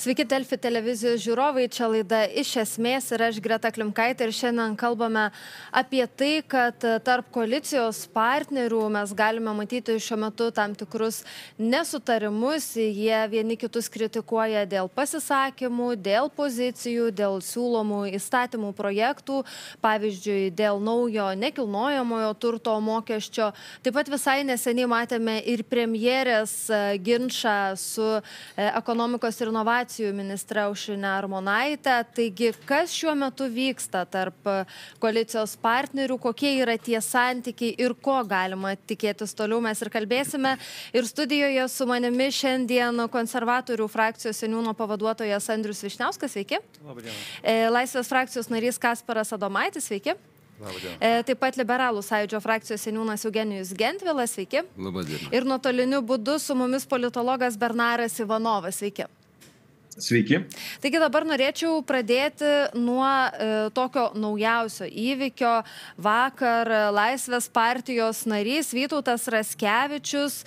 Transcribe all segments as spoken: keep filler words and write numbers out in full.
Sveiki, Delfi televizijos žiūrovai, čia laida Iš esmės ir aš Greta Klimkaitė ir šiandien kalbame apie tai, kad tarp koalicijos partnerių mes galime matyti šiuo metu tam tikrus nesutarimus, jie vieni kitus kritikuoja dėl pasisakymų, dėl pozicijų, dėl siūlomų įstatymų projektų, pavyzdžiui, dėl naujo nekilnojamojo turto mokesčio. Taip pat visai neseniai matėme ir premjerės ginčą su ekonomikos ir inovacijų ministre Aušrine Armonaite. Taigi, kas šiuo metu vyksta tarp koalicijos partnerių, kokie yra tie santykiai ir ko galima tikėtis toliau, mes ir kalbėsime. Ir studijoje su manimi šiandien konservatorių frakcijos seniūno pavaduotojas Andrius Vyšniauskas, sveiki. Labadiena. Laisvės frakcijos narys Kasparas Adomaitis, sveiki. Labadiena. Taip pat Liberalų sąjūdžio frakcijos seniūnas Eugenijus Gentvilas, sveiki. Labadiena. Ir nuotoliniu būdu su mumis politologas Bernaras Ivanovas, sveiki. Sveiki. Taigi dabar norėčiau pradėti nuo e, tokio naujausio įvykio. Vakar Laisvės partijos narys Vytautas Raskevičius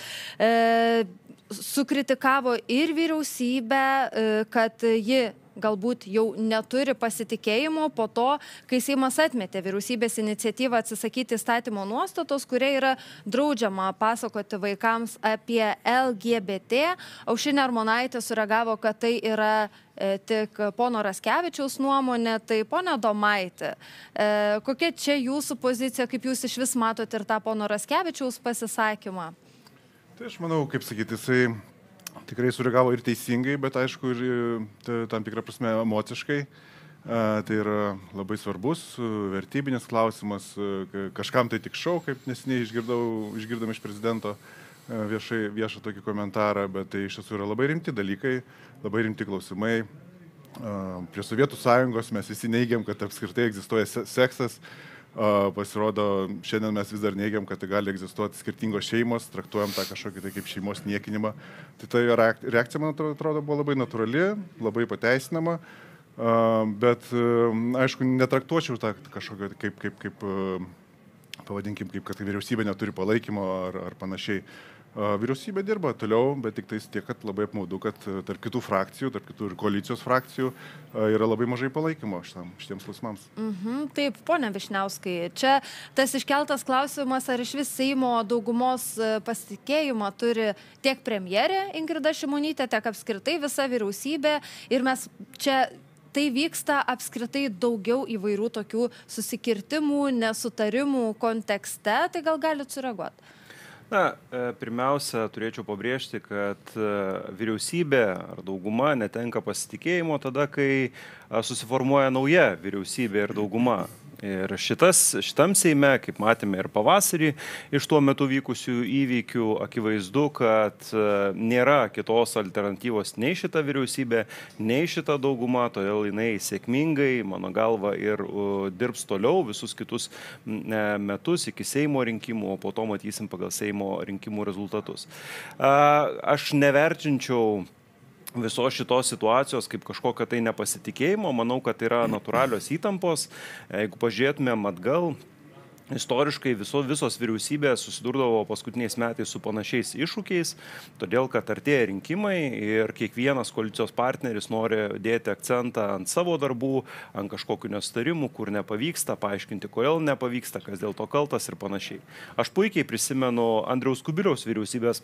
e, sukritikavo ir vyriausybę, e, kad ji galbūt jau neturi pasitikėjimo po to, kai Seimas atmetė vyriausybės iniciatyvą atsisakyti įstatymo nuostatos, kuria yra draudžiama pasakoti vaikams apie L G B T. Aušrinė Armonaitė sureagavo, kad tai yra e, tik pono Raskevičiaus nuomonė. Tai ponia Adomaitė, e, kokia čia jūsų pozicija, kaip jūs iš vis matote ir tą pono Raskevičiaus pasisakymą? Tai aš manau, kaip sakyti, jisai tikrai sureagavo ir teisingai, bet aišku ir tam tikrą prasme emociškai. Tai yra labai svarbus, vertybinis klausimas, kažkam tai tik šau, kaip nesiniai išgirdom iš prezidento viešai, viešą tokį komentarą, bet tai iš tiesų yra labai rimti dalykai, labai rimti klausimai. Prie Sovietų sąjungos mes visi neigiam, kad apskritai egzistuoja seksas. Pasirodo, šiandien mes vis dar neigiam, kad tai gali egzistuoti skirtingos šeimos, traktuojam tą kažkokį tai kaip šeimos niekinimą. Tai ta reakcija, man atrodo, buvo labai natūrali, labai pateisinama, bet, aišku, netraktuočiau tą kažkokio kaip, kaip, kaip pavadinkim, kaip kad vyriausybė neturi palaikymo ar, ar panašiai. Vyriausybė dirba toliau, bet tik tais tiek, kad labai apmaudu, kad tarp kitų frakcijų, tarp kitų ir koalicijos frakcijų yra labai mažai palaikymo šitam, šitiems klausimams. Mhm, taip, ponia Vyšniauskai, čia tas iškeltas klausimas, ar iš vis Seimo daugumos pasitikėjimą turi tiek premjerė Ingrida Šimonytė, tiek apskritai visa vyriausybė. Ir mes čia tai vyksta apskritai daugiau įvairių tokių susikirtimų, nesutarimų kontekste. Tai gal galit sureaguoti? Na, pirmiausia, turėčiau pabrėžti, kad vyriausybė ar dauguma netenka pasitikėjimo tada, kai susiformuoja nauja vyriausybė ir dauguma. Ir šitas, šitam Seime, kaip matėme ir pavasarį, iš tuo metu vykusių įvykių, akivaizdu, kad nėra kitos alternatyvos nei šita vyriausybė, nei šita dauguma, todėl jinai sėkmingai, mano galva, ir uh, dirbs toliau visus kitus metus iki Seimo rinkimų, o po to matysim pagal Seimo rinkimų rezultatus. Uh, aš nevertinčiau visos šitos situacijos kaip kažkokio tai nepasitikėjimo. Manau, kad tai yra natūralios įtampos. Jeigu pažiūrėtumėm atgal, istoriškai viso, visos vyriausybės susidurdavo paskutiniais metais su panašiais iššūkiais, todėl kad artėja rinkimai ir kiekvienas koalicijos partneris nori dėti akcentą ant savo darbų, ant kažkokių nesutarimų, kur nepavyksta, paaiškinti, kodėl nepavyksta, kas dėl to kaltas ir panašiai. Aš puikiai prisimenu Andriaus Kubiliaus vyriausybės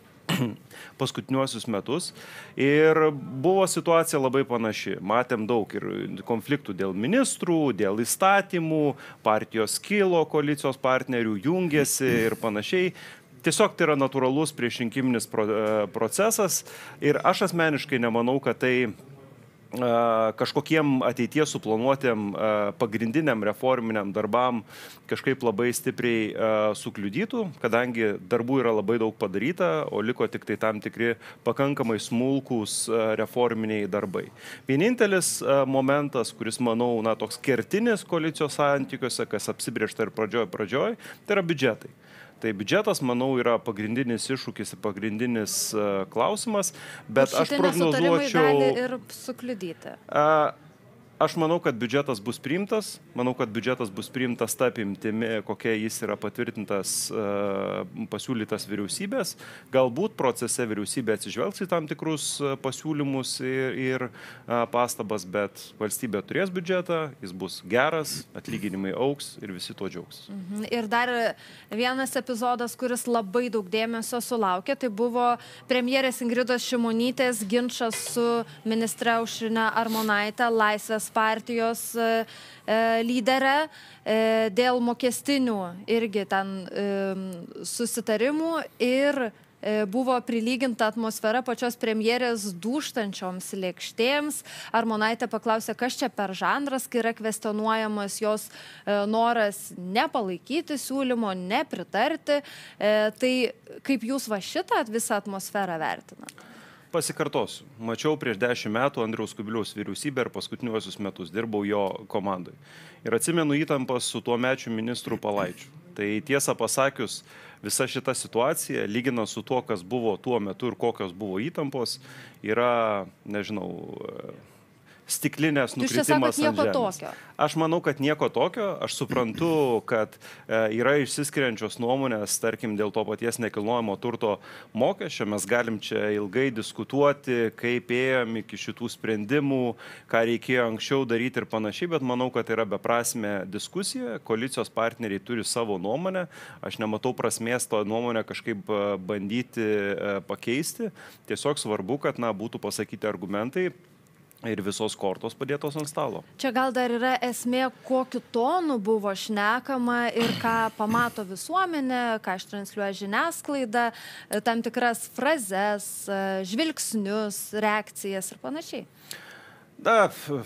paskutiniuosius metus ir buvo situacija labai panaši. Matėm daug ir konfliktų dėl ministrų, dėl įstatymų, partijos kilo, koalicijos partnerių jungėsi ir panašiai. Tiesiog tai yra natūralus priešrinkiminis procesas ir aš asmeniškai nemanau, kad tai kažkokiem ateities suplanuotėm pagrindiniam reforminiam darbam kažkaip labai stipriai sukliudytų, kadangi darbų yra labai daug padaryta, o liko tik tai tam tikri pakankamai smulkūs reforminiai darbai. Vienintelis momentas, kuris, manau, na, toks kertinis koalicijos santykiuose, kas apsibrėžta ir pradžioj, pradžioj, tai yra biudžetai. Tai biudžetas, manau, yra pagrindinis iššūkis ir pagrindinis uh, klausimas, bet aš prognozuočiau... Šitie nesutarimai gali ir sukliudyti. Uh, Aš manau, kad biudžetas bus priimtas, manau, kad biudžetas bus priimtas ta apimtimi, kokia jis yra patvirtintas, pasiūlytas vyriausybės. Galbūt procese vyriausybė atsižvelgs į tam tikrus pasiūlymus ir, ir pastabas, bet valstybė turės biudžetą, jis bus geras, atlyginimai augs ir visi tuo džiaugs. Mhm. Ir dar vienas epizodas, kuris labai daug dėmesio sulaukė, tai buvo premjerės Ingridos Šimonytės ginčas su ministre Aušrine Armonaite, Laisvės partijos lyderė, dėl mokestinių irgi ten susitarimų ir buvo prilyginta atmosfera pačios premjerės dūžtančioms lėkštėms. Armonaitė paklausė, kas čia per žanras, kai yra kvestionuojamas jos noras nepalaikyti siūlymo, nepritarti. Tai kaip jūs va šitą visą atmosferą vertinate? Pasikartosiu. Mačiau prieš dešimt metų Andriaus Kubiliaus vyriausybę ir paskutiniuosius metus dirbau jo komandai. Ir atsimenu įtampas su tuo mečiu ministru Palaičiu. Tai tiesą pasakius, visa šita situacija, lyginant su tuo, kas buvo tuo metu ir kokios buvo įtampos, yra, nežinau, stiklinės nukritimas ant žemės. Aš manau, kad nieko tokio. Aš suprantu, kad yra išsiskiriančios nuomonės, tarkim, dėl to paties nekilnojamo turto mokesčio. Mes galim čia ilgai diskutuoti, kaip ėjom iki šitų sprendimų, ką reikėjo anksčiau daryti ir panašiai, bet manau, kad yra beprasmė diskusija. Koalicijos partneriai turi savo nuomonę. Aš nematau prasmės to nuomonę kažkaip bandyti pakeisti. Tiesiog svarbu, kad na, būtų pasakyti argumentai ir visos kortos padėtos ant stalo. Čia gal dar yra esmė, kokiu tonu buvo šnekama ir ką pamato visuomenė, ką ištransliuoja žiniasklaida, tam tikras frazes, žvilgsnius, reakcijas ir panašiai. Da,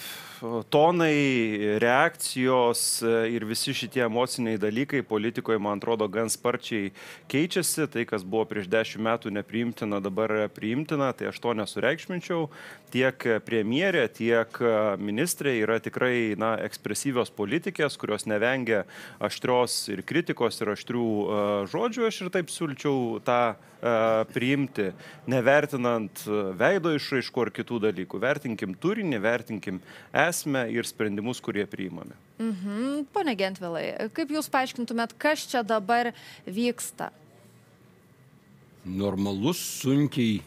tonai, reakcijos ir visi šitie emociniai dalykai politikoje, man atrodo, gan sparčiai keičiasi. Tai, kas buvo prieš dešimt metų nepriimtina, dabar priimtina, tai aš to nesureikšminčiau. Tiek premjerė, tiek ministrė yra tikrai na, ekspresyvios politikės, kurios nevengia aštrios ir kritikos ir aštrių uh, žodžių. Aš ir taip siūlyčiau tą uh, priimti, nevertinant veido išraiškų ar kitų dalykų. Vertinkim turinį, vertinkim esmę ir sprendimus, kurie priimami. Mhm. Pone Gentvilai, kaip jūs paaiškintumėt, kas čia dabar vyksta? Normalus, sunkiai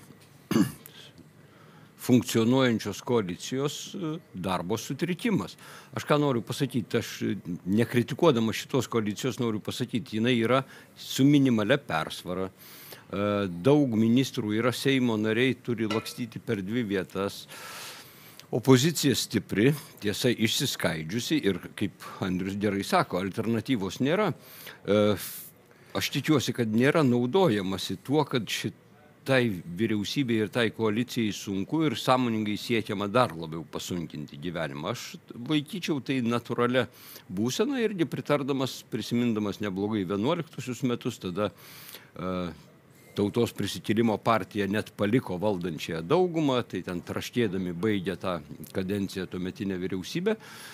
funkcionuojančios koalicijos darbo sutrikimas. Aš ką noriu pasakyti, aš nekritikuodama šitos koalicijos noriu pasakyti, jinai yra su minimalia persvara. Daug ministrų yra Seimo nariai, turi lakstyti per dvi vietas. Opozicija stipri, tiesa išsiskaidžiusi ir, kaip Andrius gerai sako, alternatyvos nėra. Aš tikiuosi, kad nėra naudojamasi tuo, kad šitai vyriausybei ir tai koalicijai sunku ir sąmoningai siekiama dar labiau pasunkinti gyvenimą. Aš laikyčiau tai natūralia būsena irgi pritardamas, prisimindamas neblogai vienuoliktuosius metus, tada uh, Tautos prisikėlimo partija net paliko valdančiąją daugumą, tai ten traškėdami baigė tą kadenciją tuometinę vyriausybę.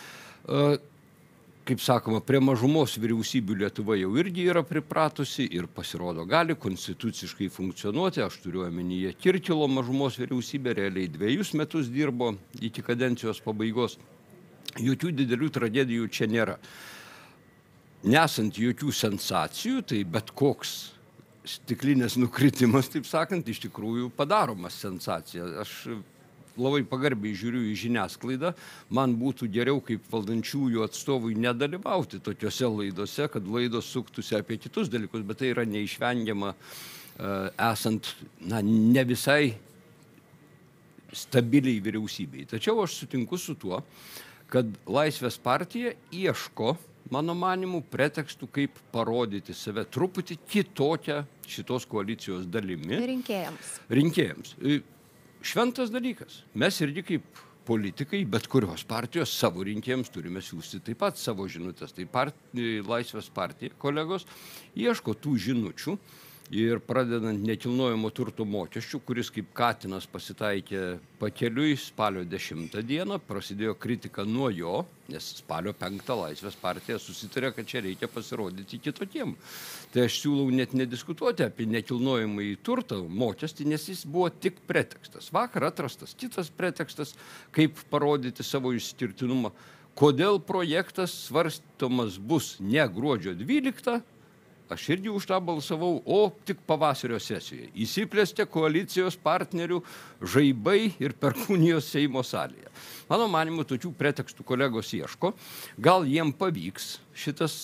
Kaip sakoma, prie mažumos vyriausybių Lietuva jau irgi yra pripratusi ir pasirodo gali konstituciškai funkcionuoti. Aš turiu omenyje Kirkilo mažumos vyriausybę, realiai dviejus metus dirbo iki kadencijos pabaigos. Jokių didelių tragedijų čia nėra. Nesant jokių sensacijų, tai bet koks stiklinės nukritimas, taip sakant, iš tikrųjų padaromas sensacija. Aš labai pagarbiai žiūriu į žiniasklaidą. Man būtų geriau kaip valdančiųjų atstovui nedalyvauti tokiose laidose, kad laidos suktųsi apie kitus dalykus, bet tai yra neišvengiama esant na, ne visai stabiliai vyriausybei. Tačiau aš sutinku su tuo, kad Laisvės partija ieško, mano manimu, pretekstų, kaip parodyti save truputį kitokią šitos koalicijos dalimi. Rinkėjams. Rinkėjams. Šventas dalykas. Mes irgi kaip politikai, bet kurios partijos savo rinkėjams turime siūsti taip pat savo žinutės. Tai part, Laisvės partija, kolegos, ieško tų žinučių, ir pradedant nekilnojamo turto mokesčių, kuris kaip katinas pasitaikė pakeliui spalio dešimtą dieną, prasidėjo kritika nuo jo, nes spalio penktą Laisvės partija susitarė, kad čia reikia pasirodyti kitokiem. Tai aš siūlau net nediskutuoti apie nekilnojamąjį turtą mokestį, nes jis buvo tik pretekstas. Vakar atrastas kitas pretekstas, kaip parodyti savo išskirtinumą. Kodėl projektas svarstomas bus ne gruodžio dvyliktą, aš irgi už tą balsavau, o tik pavasario sesijoje. Įsiplėstė koalicijos partnerių žaibai ir perkūnijos Seimo salėje. Mano manimu, tokių pretekstų kolegos ieško. Gal jiem pavyks šitas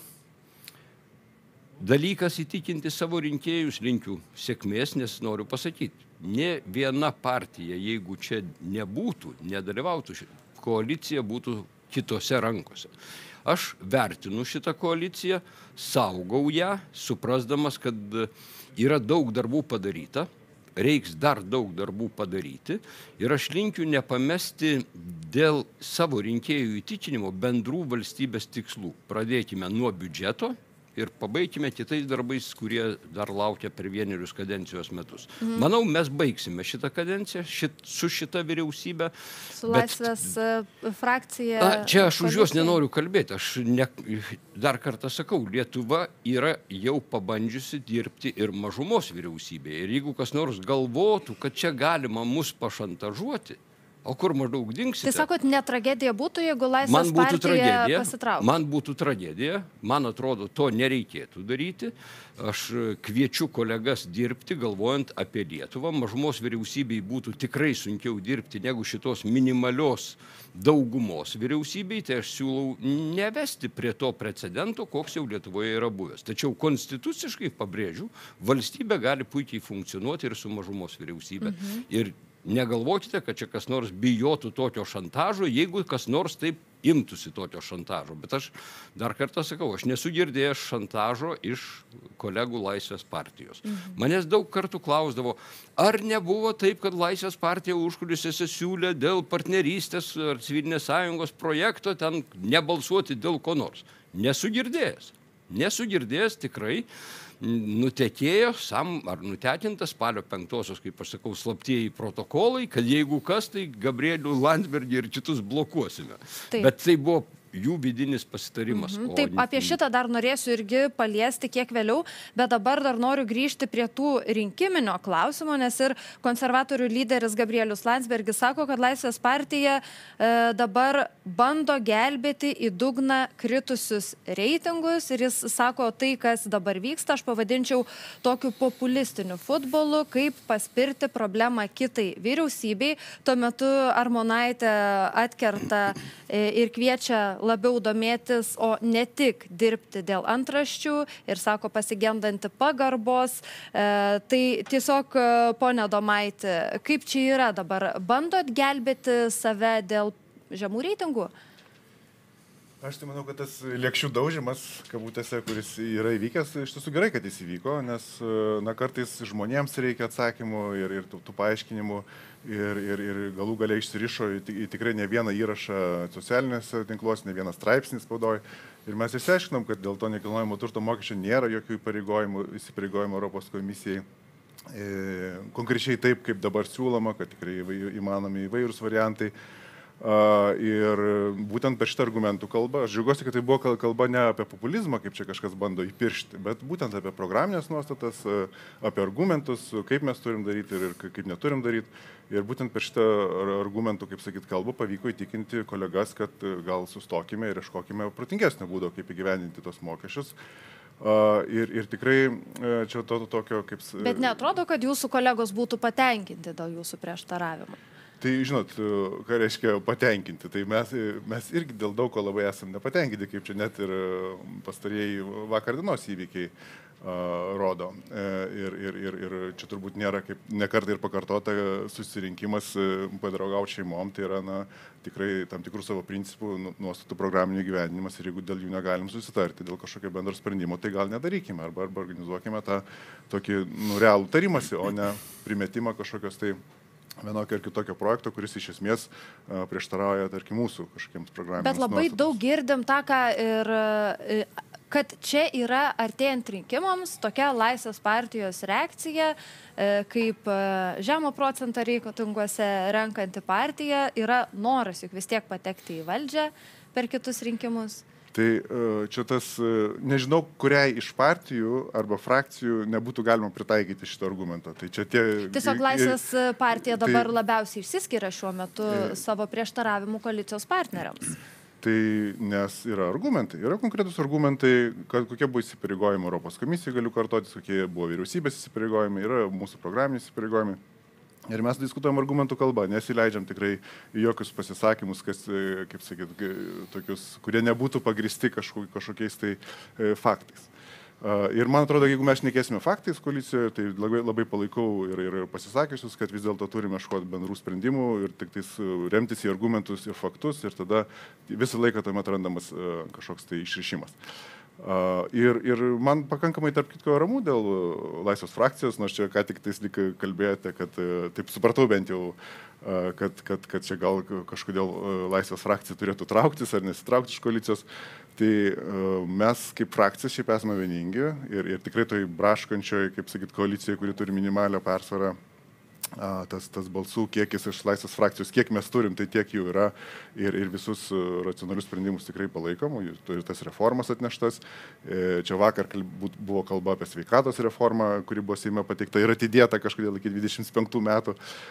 dalykas įtikinti savo rinkėjus, linkiu sėkmės, nes noriu pasakyti, ne viena partija, jeigu čia nebūtų, nedalyvautų, koalicija būtų kitose rankose. Aš vertinu šitą koaliciją, saugau ją, suprasdamas, kad yra daug darbų padaryta, reiks dar daug darbų padaryti ir aš linkiu nepamesti dėl savo rinkėjų įtikinimo bendrų valstybės tikslų. Pradėkime nuo biudžeto ir pabaigime kitais darbais, kurie dar laukia per vienerius kadencijos metus. Mm. Manau, mes baigsime šitą kadenciją šit, su šita vyriausybė. Su Laisvės bet, frakcija. Na, čia aš už juos nenoriu kalbėti. Aš ne, dar kartą sakau, Lietuva yra jau pabandžiusi dirbti ir mažumos vyriausybėje. Ir jeigu kas nors galvotų, kad čia galima mus pašantažuoti, o kur maždaug dingsite? Tai sakot, ne tragedija būtų, jeigu Laisvės partija pasitrauktų? Man būtų tragedija. Man atrodo, to nereikėtų daryti. Aš kviečiu kolegas dirbti, galvojant apie Lietuvą. Mažumos vyriausybei būtų tikrai sunkiau dirbti negu šitos minimalios daugumos vyriausybei. Tai aš siūlau nevesti prie to precedento, koks jau Lietuvoje yra buvęs. Tačiau konstituciškai, pabrėžiu, valstybė gali puikiai funkcionuoti ir su mažumos vyriausybė. Mhm. Ir negalvokite, kad čia kas nors bijotų tokio šantažo, jeigu kas nors taip imtųsi tokio šantažo. Bet aš dar kartą sakau, aš nesu girdėjęs šantažo iš kolegų Laisvės partijos. Mhm. Manęs daug kartų klausdavo, ar nebuvo taip, kad Laisvės partija užkulisiuose siūlė dėl partnerystės ar civilinės sąjungos projekto ten nebalsuoti dėl ko nors. Nesu girdėjęs. Nesu girdėjęs tikrai. Nutekėjo sam, ar nutekintas spalio penktosios, kaip aš sakau, slaptieji protokolai, kad jeigu kas, tai Gabrielių Landsbergį ir kitus blokuosime. Taip. Bet tai buvo jų vidinis pasitarimas. Mhm. Taip, apie šitą dar norėsiu irgi paliesti kiek vėliau, bet dabar dar noriu grįžti prie tų rinkiminio klausimo, nes ir konservatorių lyderis Gabrielius Landsbergis sako, kad Laisvės partija e, dabar bando gelbėti į dugną kritusius reitingus ir jis sako, tai, kas dabar vyksta, aš pavadinčiau tokiu populistiniu futbolu, kaip paspirti problemą kitai vyriausybei. Tuo metu Armonaitė atkerta e, ir kviečia labiau domėtis, o ne tik dirbti dėl antraščių ir sako pasigendanti pagarbos. E, tai tiesiog, ponia Adomaitė, kaip čia yra dabar? Bandot gelbėti save dėl žemų reitingų? Aš tai manau, kad tas lėkščių daužimas, kabutėse, kuris yra įvykęs, iš tiesų gerai, kad jis įvyko, nes na, kartais žmonėms reikia atsakymų ir, ir tų, tų paaiškinimų ir, ir, ir galų gale išsirišo į tikrai ne vieną įrašą socialinėse tinkluose, ne vieną straipsnį spaudoj. Ir mes išsiaiškinom, kad dėl to nekilnojamo turto mokesčio nėra jokių įpareigojimų, įsipareigojimų Europos komisijai. E, konkrečiai taip, kaip dabar siūloma, kad tikrai įmanomi įvairūs variantai. Uh, ir būtent per šitą argumentų kalbą, aš džiaugiuosi, kad tai buvo kalba ne apie populizmą, kaip čia kažkas bando įpiršti, bet būtent apie programinės nuostatas, apie argumentus, kaip mes turim daryti ir kaip neturim daryti. Ir būtent per šitą argumentų, kaip sakyt, kalbą pavyko įtikinti kolegas, kad gal sustokime ir ieškokime protingesnio būdo, kaip įgyvendinti tos mokesčius. Uh, ir, ir tikrai uh, čia to, to tokio kaip... Bet neatrodo, kad jūsų kolegos būtų patenkinti dėl jūsų prieštaravimo? Tai žinot, ką reiškia patenkinti. Tai mes, mes irgi dėl daug ko labai esam nepatenkinti, kaip čia net ir pastarieji vakar dienos įvykiai uh, rodo. E, ir, ir, ir, ir čia turbūt nėra, kaip nekartą ir pakartota, susirinkimas padraugauti šeimom. Tai yra na, tikrai tam tikrų savo principų, nuostatų programinių gyvenimas ir jeigu dėl jų negalim susitarti, dėl kažkokio bendro sprendimo, tai gal nedarykime arba, arba organizuokime tą tokį nu, realų tarimąsi, o ne primetimą kažkokios tai vienokio ir kitokio projekto, kuris iš esmės uh, prieštarauja, tarkim, mūsų kažkokiems programiniams Bet labai nuostatos. Daug girdim tą, ką ir kad čia yra artėjant rinkimams tokia Laisvės partijos reakcija, kaip žemo procentą reitinguose renkanti partija, yra noras juk vis tiek patekti į valdžią per kitus rinkimus? Tai čia tas, nežinau, kuriai iš partijų arba frakcijų nebūtų galima pritaikyti šito argumento. Tai čia tie... Tiesiog Laisvės partija dabar tai, labiausiai išsiskiria šiuo metu e, savo prieštaravimu koalicijos partneriams. Tai nes yra argumentai, yra konkretus argumentai, kad kokie buvo įsipareigojimai Europos komisijai, galiu kartotis, kokie buvo vyriausybės įsipareigojimai, yra mūsų programiniai įsipareigojimai. Ir mes diskutuojam argumentų kalbą, nesileidžiam tikrai į jokius pasisakymus, kas, kaip sakyt, tokius, kurie nebūtų pagristi kažkokiais tai faktais. Ir man atrodo, jeigu mes šnekėsime faktais koalicijoje, tai labai, labai palaikau ir, ir pasisakysius, kad vis dėlto turime ieškoti bendrų sprendimų ir tik tais remtis į argumentus ir faktus ir tada visą laiką tuomet randamas kažkoks tai išrišimas. Uh, ir, ir man pakankamai tarp kitko ramu dėl Laisvės frakcijos, nors čia ką tik tais lyg kalbėjote, kad uh, taip supratau bent jau, uh, kad, kad, kad čia gal kažkodėl uh, Laisvės frakcija turėtų trauktis ar nesitraukti iš koalicijos. Tai uh, mes kaip frakcija šiaip esame vieningi ir, ir tikrai toj braškančioj, kaip sakyt, koalicijai, kuri turi minimalią persvarą, tas, tas balsų kiekis iš Laisvės frakcijos, kiek mes turim, tai tiek jų yra ir, ir visus racionalius sprendimus tikrai palaikom, ir tas reformas atneštas. Čia vakar buvo kalba apie sveikatos reformą, kuri buvo Seime pateikta ir atidėta kažkodėl iki dvidešimt penktų metų.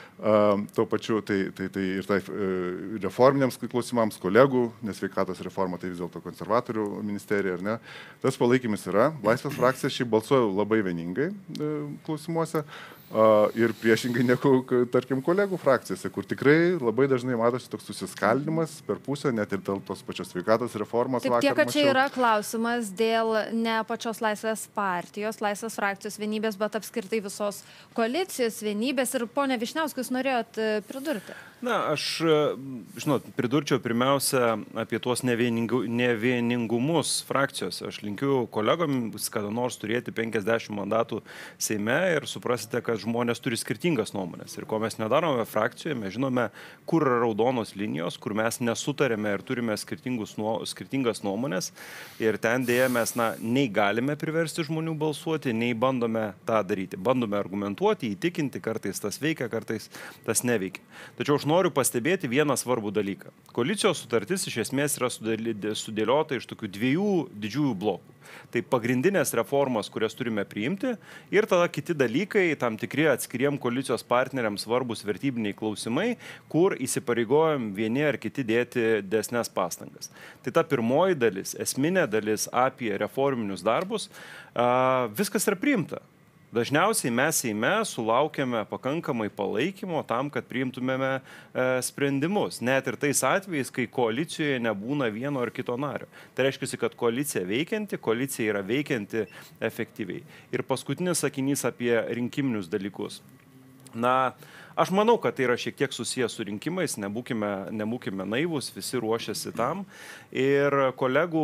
Tuo pačiu tai, tai, tai ir tai reforminiams klausimams kolegų, nes sveikatos reforma tai vis dėlto konservatorių ministerija, ar ne. Tas palaikymis yra. Laisvės frakcija šiaip balsuoja labai vieningai klausimuose. Uh, ir priešingai negu, tarkim, kolegų frakcijose, kur tikrai labai dažnai matosi toks susiskaldimas per pusę, net ir dėl tos pačios sveikatos reformos. Taip, tiek, kad čia yra klausimas dėl ne pačios Laisvės partijos, Laisvės frakcijos vienybės, bet apskritai visos koalicijos vienybės. Ir ponia Vyšniauskai, jūs norėjot pridurti? Na, aš, žinot, pridurčiau pirmiausia apie tuos nevieningu, nevieningumus frakcijose. Aš linkiu kolegoms kada nors turėti penkiasdešimt mandatų Seime ir suprasite, kad žmonės turi skirtingas nuomonės. Ir ko mes nedarome frakcijoje, mes žinome, kur yra raudonos linijos, kur mes nesutarėme ir turime nuo, skirtingas nuomonės. Ir ten dėja mes na, nei galime priversti žmonių balsuoti, nei bandome tą daryti. Bandome argumentuoti, įtikinti, kartais tas veikia, kartais tas neveikia. Tačiau aš noriu pastebėti vieną svarbų dalyką. Koalicijos sutartis iš esmės yra sudėliota iš tokių dviejų didžiųjų blokų. Tai pagrindinės reformos, kurias turime priimti, ir tada kiti dalykai, tam tikri atskiriem koalicijos partneriams svarbus vertybiniai klausimai, kur įsipareigojom vieni ar kiti dėti desnes pastangas. Tai ta pirmoji dalis, esminė dalis apie reforminius darbus, viskas yra priimta. Dažniausiai mes Seime sulaukiame pakankamai palaikymo tam, kad priimtumėme e, sprendimus. Net ir tais atvejais, kai koalicijoje nebūna vieno ar kito nario. Tai reiškia, kad koalicija veikianti, koalicija yra veikianti efektyviai. Ir paskutinis sakinys apie rinkiminius dalykus. Na, aš manau, kad tai yra šiek tiek susijęs su rinkimais, nebūkime, nebūkime naivus, visi ruošiasi tam. Ir kolegų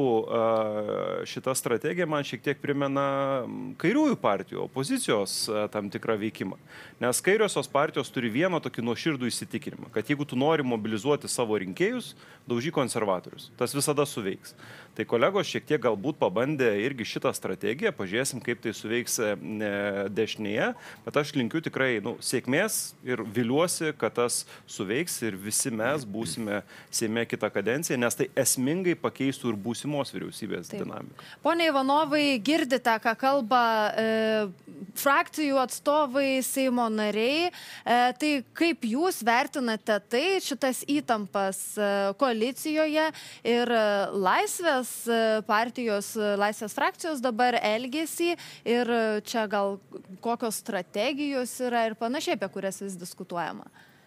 šita strategija man šiek tiek primena kairiųjų partijų, opozicijos tam tikrą veikimą. Nes kairiosios partijos turi vieną tokį nuoširdų įsitikinimą, kad jeigu tu nori mobilizuoti savo rinkėjus, daužy konservatorius. Tas visada suveiks. Tai kolegos šiek tiek galbūt pabandė irgi šitą strategiją, pažiūrėsim, kaip tai suveiks dešinėje, bet aš linkiu tikrai nu, sėkmės ir viliuosi, kad tas suveiks ir visi mes būsime Seime kitą kadenciją, nes tai esmingai pakeistų ir būsimos vyriausybės Taip. dinamiką. Pone Ivanovai, girdite, ką kalba e, frakcijų atstovai, Seimo nariai. E, tai kaip jūs vertinate tai, šitas įtampas e, koalicijoje ir e, Laisvės partijos, Laisvės frakcijos dabar elgesį ir čia gal kokios strategijos yra ir panašiai, apie kurias vis diskutuojama?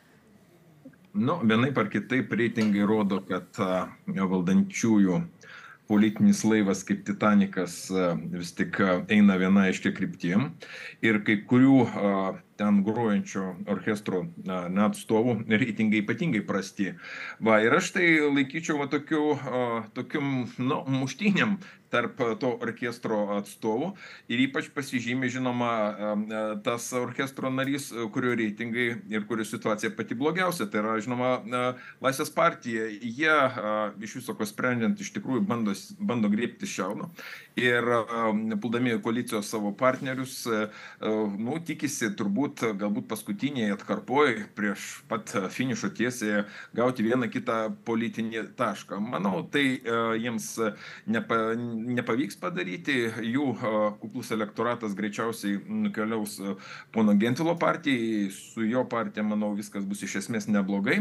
Nu, vienaip ar kitaip reitingai rodo, kad uh, valdančiųjų politinis laivas kaip Titanikas uh, vis tik uh, eina viena aiškia kryptim ir kai kurių uh, ten grojančio orkestro na, atstovų reitingai ypatingai prasti. Va, ir aš tai laikyčiau va, tokiu, tokium, nu, muštynėm tarp to orkestro atstovų ir ypač pasižymė, žinoma, tas orkestro narys, kurio reitingai ir kurio situacija pati blogiausia, tai yra, žinoma, Laisvės partija. Jie iš viso ko sprendžiant iš tikrųjų bando, bando griebti šiauno ir puldami koalicijos savo partnerius, nu, tikisi turbūt galbūt paskutiniai atkarpoj prieš pat finišo tiesiai gauti vieną kitą politinį tašką. Manau, tai jiems nepa, nepavyks padaryti, jų kuklus elektoratas greičiausiai nukeliaus pono Gentvilo partijai, su jo partija, manau, viskas bus iš esmės neblogai.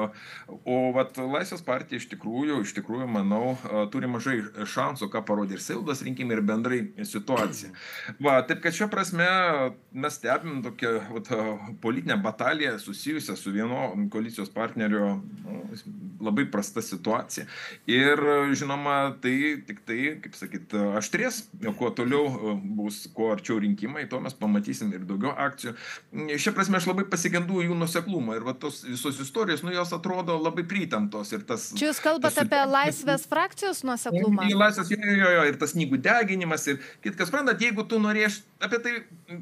O vat Laisvės partija iš tikrųjų, iš tikrųjų, manau, turi mažai šansų, ką parodė ir savivaldos rinkimai, ir bendrai situacija. Va, taip kad šia prasme mes stebim tokią vat, politinę bataliją susijusią su vieno koalicijos partnerio nu, labai prasta situacija. Ir, žinoma, tai tik tai, kaip sakyt, aštrės, kuo toliau bus, kuo arčiau rinkimai, to mes pamatysim ir daugiau akcijų. Šia prasme aš labai pasigendu jų nuoseklumą ir va, tos visos istorijos, nu, jos atrodo labai pritemptos. Ir tas, Čia jūs kalbate tas, apie Laisvės frakcijos nuoseklumą? Ir Laisvės, jo, jo, jo, ir tas knygų deginimas ir kitkas, suprantat, jeigu tu norėš, apie tai,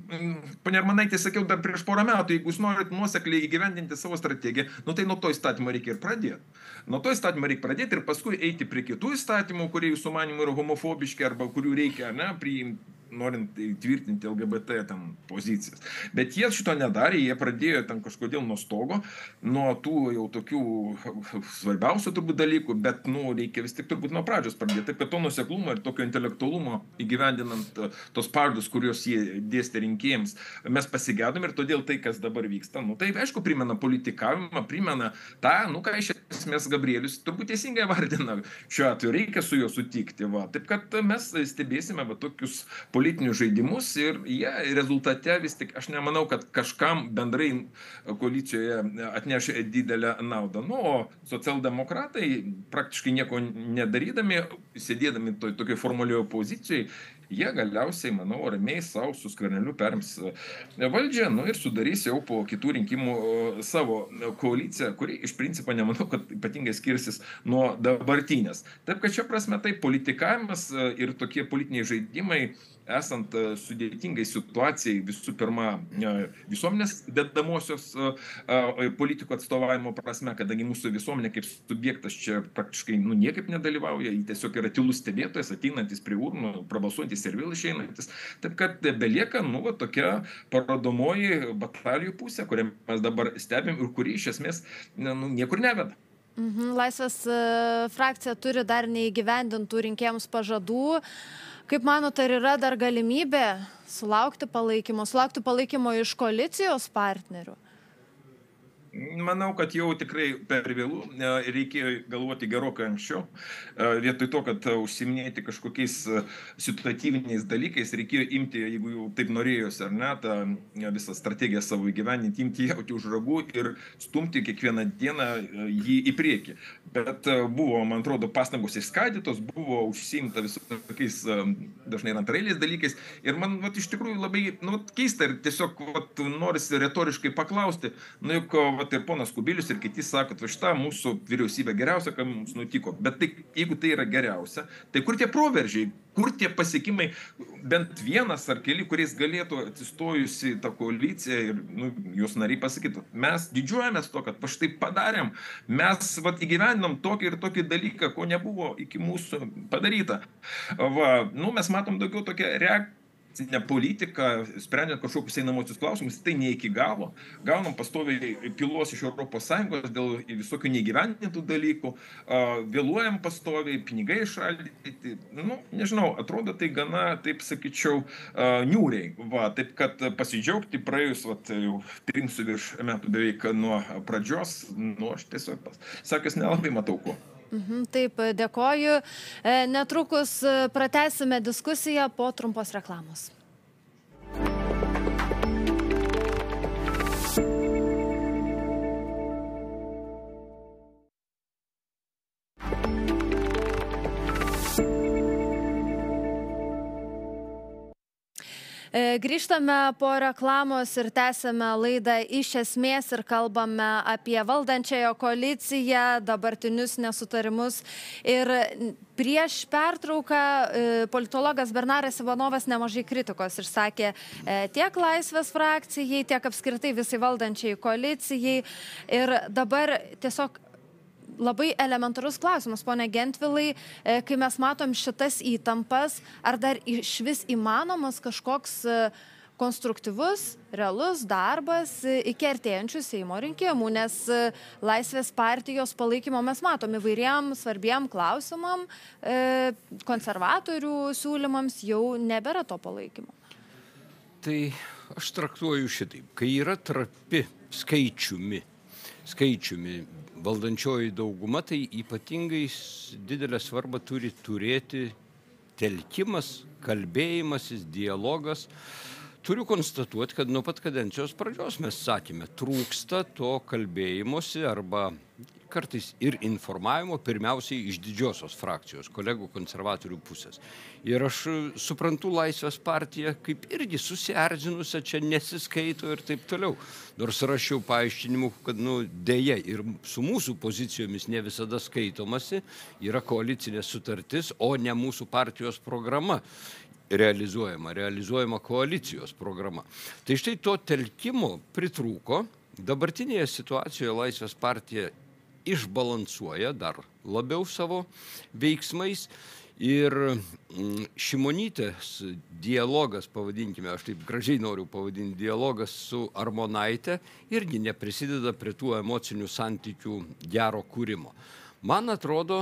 ponia Armanaitė, sakiau dar prieš porą metų, jeigu jūs norit nuosekliai įgyvendinti savo strategiją, nu tai nuo to įstatymo reikia ir pradėti. Nuo to įstatymo reikia pradėti ir paskui eiti prie kitų įstatymų, kurie jūsų manimų yra homofobiški arba kurių reikia, ne, priimti, norint įtvirtinti L G B T ten pozicijas. Bet jie šito nedarė, jie pradėjo ten kažkodėl nuo stogo, nuo tų jau tokių svarbiausių turbūt dalykų, bet, nu, reikia vis tik turbūt nuo pradžios pradėti. Taip, kad to nuoseklumo ir tokio intelektualumo įgyvendinant tos pažadus, kuriuos jie dėstė rinkėjams, mes pasigedom ir todėl tai, kas dabar vyksta, nu, tai aišku, primena politikavimą, primena tą, nu, ką iš esmės Gabrielius turbūt teisingai vardina šiuo atveju, reikia su juo sutikti, va. Taip, kad mes stebėsime va tokius politinius žaidimus ir jie rezultate vis tik, aš nemanau, kad kažkam bendrai koalicijoje atneš didelę naudą. Nu, o socialdemokratai praktiškai nieko nedarydami, sėdėdami toj tokioj formalioje pozicijoje, jie galiausiai, manau, ramiai savo su Skverneliu perims valdžią, nu ir sudarys jau po kitų rinkimų savo koaliciją, kuri iš principo nemanau, kad ypatingai skirsis nuo dabartinės. Taip, kad šia prasme tai politikavimas ir tokie politiniai žaidimai, esant sudėtingai situacijai, visų pirma, visuomenės dedamosios politikų atstovavimo prasme, kadangi mūsų visuomenė kaip subjektas čia praktiškai nu, niekaip nedalyvauja, jį tiesiog yra tylus stebėtojas, ateinantis prie urnų, prabalsuojantis ir vėl išeinantis. Taip kad belieka nu, va, tokia parodomoji batalijų pusė, kurią mes dabar stebim ir kuri iš esmės nu, niekur neveda. Mhm. Laisvės frakcija turi dar neįgyvendintų rinkėjams pažadų. Kaip manote, ar yra dar galimybė sulaukti palaikymo, sulaukti palaikymo iš koalicijos partnerių? Manau, kad jau tikrai per vėlų, reikėjo galvoti gerokai anksčiau. Vietoj to, kad užsiminėti kažkokiais situatyviniais dalykais, reikėjo imti, jeigu jau taip norėjosi, ar ne, tą visą strategiją savo įgyvendinti, imti jauti už ragų ir stumti kiekvieną dieną jį į priekį. Bet buvo, man atrodo, pastangos išskaidytos, buvo užsiimta visokiais dažnai antraeiliais dalykais. Ir man vat, iš tikrųjų labai nu, keista ir tiesiog vat, norisi retoriškai paklausti, nu juk vat, ir ponas Kubilius ir kiti sako, kad šitą mūsų vyriausybė geriausia, ką mums nutiko. Bet tai, jeigu tai yra geriausia, tai kur tie proveržiai, kur tie pasiekimai, bent vienas ar keli, kuriais galėtų atsistojusi tą koaliciją ir nu, jos nariai pasakytų, mes didžiuojamės to, kad štai padarėm, mes vat, įgyvendinom tokį ir tokį dalyką, ko nebuvo iki mūsų padaryta. Va, nu, mes matom daugiau tokią reakciją. Politika, sprendžiant kažkokius einamosius klausimus, tai ne iki galo. Gaunam pastoviai pilos iš Europos Sąjungos dėl visokių neįgyvendintų dalykų, vėluojam pastoviai, pinigai išaldyti. Nu, nežinau, atrodo tai gana, taip sakyčiau, niūriai. Va, taip kad pasidžiaugti praėjus, vat, jau trimsiu virš metų beveik nuo pradžios, nu, aš tiesiog sakęs nelabai matau ko. Mhm, taip, dėkoju. Netrukus pratęsime diskusiją po trumpos reklamos. Grįžtame po reklamos ir tęsime laidą iš esmės ir kalbame apie valdančiąją koaliciją, dabartinius nesutarimus. Ir prieš pertrauką politologas Bernaras Ivanovas nemažai kritikos išsakė tiek Laisvės frakcijai, tiek apskritai visai valdančiai koalicijai. Ir dabar tiesiog labai elementarus klausimas, pone Gentvilai, kai mes matom šitas įtampas, ar dar iš vis įmanomas kažkoks konstruktyvus, realus darbas iki artėjančių Seimo rinkimų, nes Laisvės partijos palaikymo mes matom įvairiem svarbiem klausimam, konservatorių siūlymams jau nebėra to palaikymo. Tai aš traktuoju šitaip, kai yra trapi skaičiumi, skaičiumi valdančioji dauguma, tai ypatingai didelę svarbą turi turėti telkimas, kalbėjimasis, dialogas. Turiu konstatuoti, kad nuo pat kadencijos pradžios mes sakėme, trūksta to kalbėjimosi arba kartais ir informavimo, pirmiausiai iš didžiosios frakcijos, kolegų konservatorių pusės. Ir aš suprantu Laisvės partiją kaip irgi susierzinusią, čia nesiskaito ir taip toliau. Nors rašiau paaiškinimų, kad nu, dėja ir su mūsų pozicijomis ne visada skaitomasi, yra koalicinė sutartis, o ne mūsų partijos programa realizuojama, realizuojama koalicijos programa. Tai štai to telkimo pritrūko. Dabartinėje situacijoje Laisvės partija išbalansuoja dar labiau savo veiksmais ir Šimonytės dialogas, pavadinkime, aš taip gražiai noriu pavadinti, dialogas su Armonaite irgi neprisideda prie tų emocinių santykių gero kūrimo. Man atrodo,